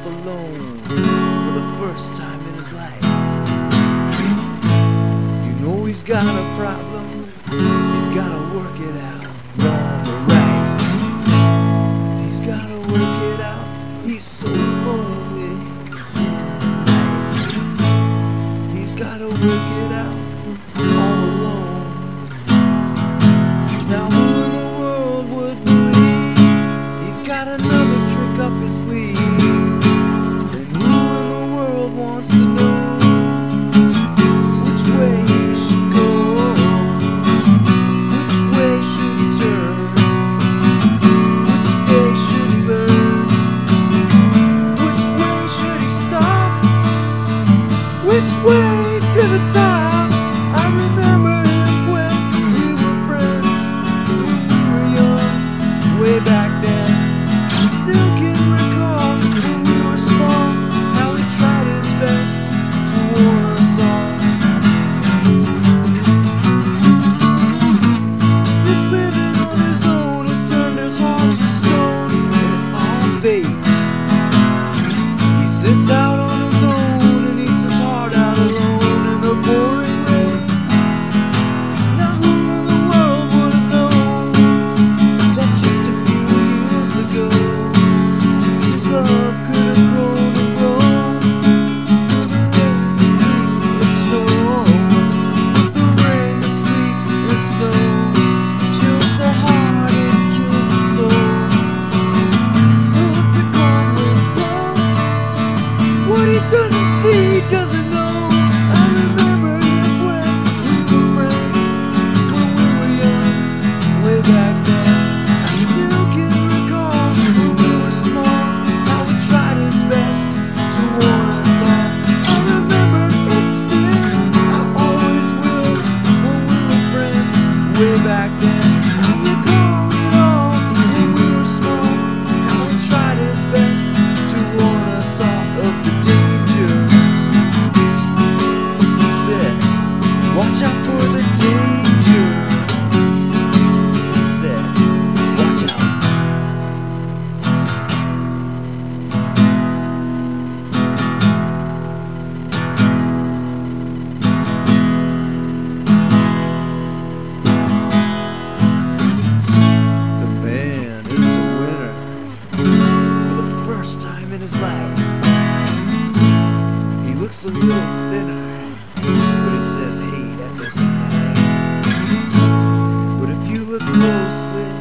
alone for the first time in his life. You know he's got a problem, he's gotta work it out, wrong or right. He's gotta work it out, he's so lonely in the night. He's gotta work it out all alone. Now who in the world would believe he's got another trick up his sleeve? And who in the world wants to know which way he should go? Which way should he turn? Which day should he learn? Which way should he stop? Which way to the top? I remember him when we were friends, when we were young, way back then. I still can recall when we were small, how he tried his best to warn us all. This living on his own has turned his heart to stone, and it's all fate. He sits out on his own and eats his heart out alone in the pouring rain. Now who in the world would have known that just a few years ago his love could have grown and grown through the rain, the sleet, and snow. The rain, the sleet, and snow chills the heart and kills the soul. So if the cold winds blow, what he doesn't see, he doesn't know. I remember him when we were friends, when we were young, way back then. I still can recall when we were small, how he tried his best to warn us all. I remember it still, I always will, when we were friends, way back then. I recall it all when we were small, how he tried his best to warn us all of the danger. He said, watch out for the danger. He said, watch out. The man is a winner for the first time in his life. He looks a little thinner, but he says, hey, that doesn't matter. But if you look closely,